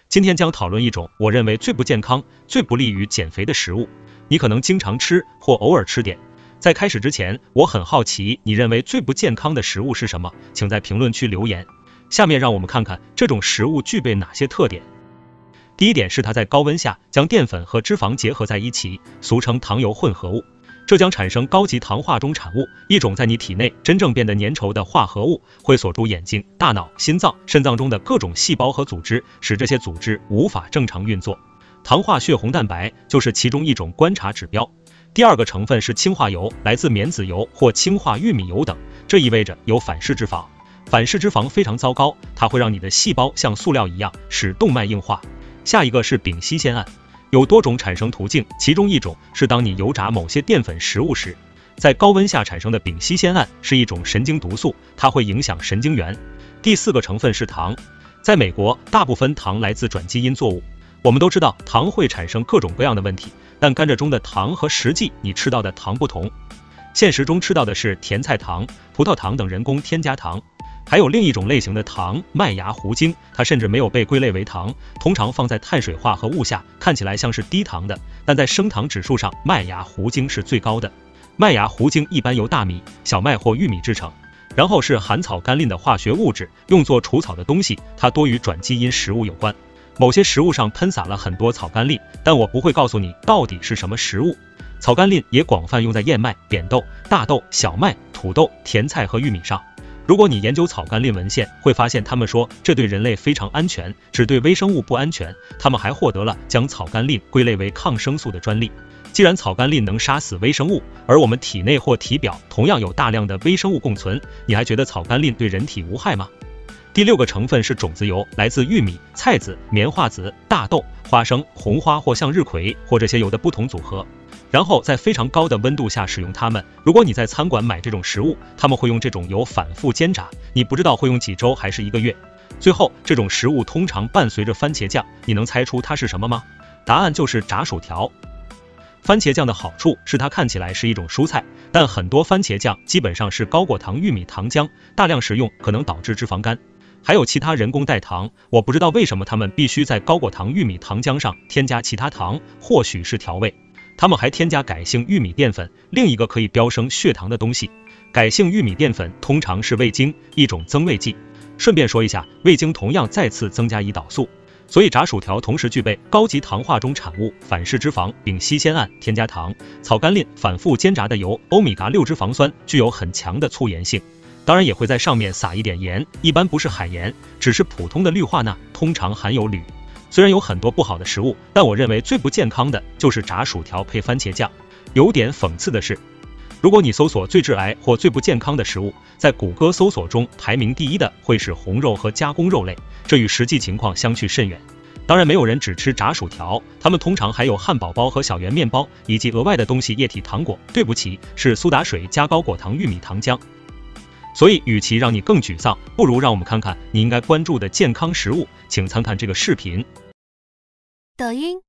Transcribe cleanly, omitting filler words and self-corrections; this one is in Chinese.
今天将讨论一种我认为最不健康、最不利于减肥的食物，你可能经常吃或偶尔吃点。在开始之前，我很好奇你认为最不健康的食物是什么？请在评论区留言。下面让我们看看这种食物具备哪些特点。第一点是它在高温下将淀粉和脂肪结合在一起，俗称糖油混合物。这将产生高级糖化中产物，一种在你体内真正变得粘稠的化合物，会锁住眼睛、大脑、心脏、肾脏中的各种细胞和组织，使这些组织无法正常运作。糖化血红蛋白就是其中一种观察指标。第二个成分是氢化油，来自棉籽油或氢化玉米油等，这意味着有反式脂肪。反式脂肪非常糟糕，它会让你的细胞像塑料一样，使动脉硬化。下一个是丙烯酰胺。有多种产生途径，其中一种是当你油炸某些淀粉食物时，在高温下产生的丙烯酰胺是一种神经毒素，它会影响神经元。第四个成分是糖，在美国，大部分糖来自转基因作物。我们都知道糖会产生各种各样的问题，但甘蔗中的糖和实际你吃到的糖不同。现实中吃到的是甜菜糖、葡萄糖等人工添加糖。还有另一种类型的糖，麦芽糊精，它甚至没有被归类为糖，通常放在碳水化合物下，看起来像是低糖的，但在升糖指数上，麦芽糊精是最高的。麦芽糊精一般由大米、小麦或玉米制成，然后是含草甘膦的化学物质，用作除草的东西，它多与转基因食物有关。某些食物上喷洒了很多草甘膦，但我不会告诉你到底是什么食物。草甘膦也广泛用在燕麦、扁豆、大豆、小麦、土豆、甜菜和玉米上。如果你研究草甘膦文献，会发现他们说这对人类非常安全，只对微生物不安全。他们还获得了将草甘膦归类为抗生素的专利。既然草甘膦能杀死微生物，而我们体内或体表同样有大量的微生物共存，你还觉得草甘膦对人体无害吗？第六个成分是种子油，来自玉米、菜籽、棉花籽、大豆、花生、红花或向日葵或这些油的不同组合。然后在非常高的温度下使用它们。如果你在餐馆买这种食物，他们会用这种油反复煎炸，你不知道会用几周还是1个月。最后，这种食物通常伴随着番茄酱，你能猜出它是什么吗？答案就是炸薯条。番茄酱的好处是它看起来是一种蔬菜，但很多番茄酱基本上是高果糖玉米糖浆，大量食用可能导致脂肪肝。还有其他人工代糖，我不知道为什么他们必须在高果糖玉米糖浆上添加其他糖，或许是调味。他们还添加改性玉米淀粉，另一个可以飙升血糖的东西。改性玉米淀粉通常是味精，一种增味剂。顺便说一下，味精同样再次增加胰岛素，所以炸薯条同时具备高级糖化中产物、反式脂肪、丙烯酰胺、添加糖、草甘膦、反复煎炸的油、欧米伽6脂肪酸，具有很强的促盐性。当然也会在上面撒一点盐，一般不是海盐，只是普通的氯化钠，通常含有铝。虽然有很多不好的食物，但我认为最不健康的就是炸薯条配番茄酱。有点讽刺的是，如果你搜索最致癌或最不健康的食物，在谷歌搜索中排名第1的会是红肉和加工肉类，这与实际情况相去甚远。当然没有人只吃炸薯条，他们通常还有汉堡包和小圆面包，以及额外的东西液体糖果，对不起，是苏打水加高果糖玉米糖浆。所以与其让你更沮丧，不如让我们看看你应该关注的健康食物，请参看这个视频。 抖音